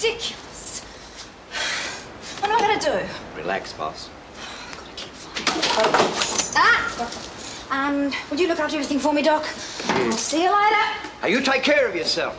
ridiculous. What am I going to do? Relax, boss. I've got to keep fighting. And would you look after everything for me, Doc? I'll see you later. Now, you take care of yourself.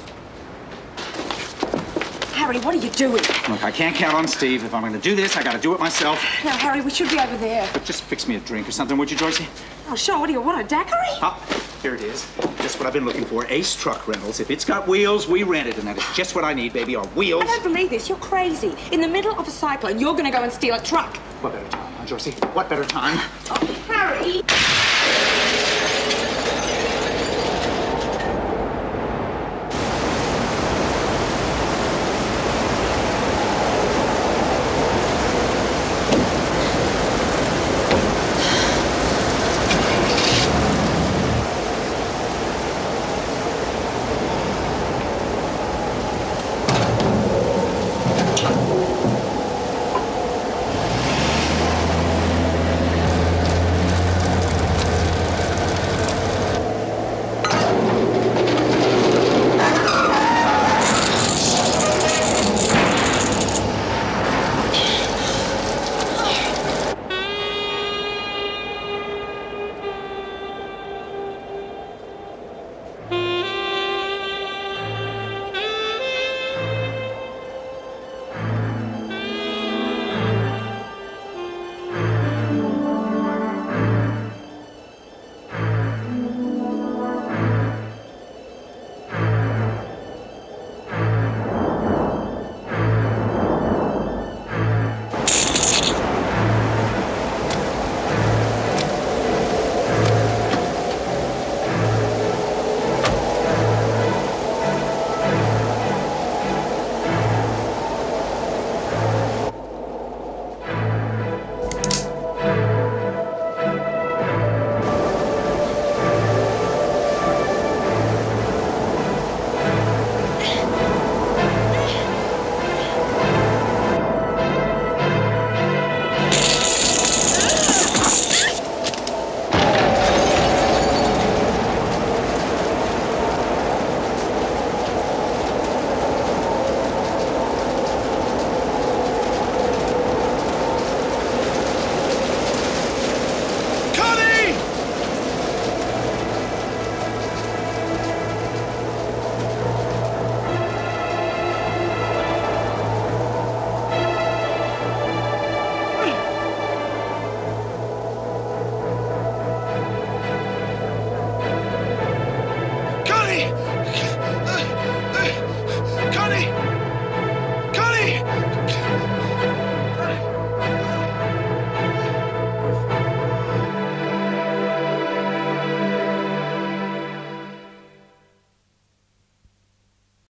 Harry, what are you doing? Look, I can't count on Steve. If I'm going to do this, I got to do it myself. No, Harry, we should be over there. But just fix me a drink or something, would you, Joycey? Oh, sure. What do you want, a daiquiri? Ah, here it is. Just what I've been looking for. Ace Truck Rentals. If it's got wheels, we rent it. And that is just what I need, baby, are wheels. I don't believe this. You're crazy. In the middle of a cyclone, you're going to go and steal a truck. What better time, huh, Joycey? What better time? Oh, Harry!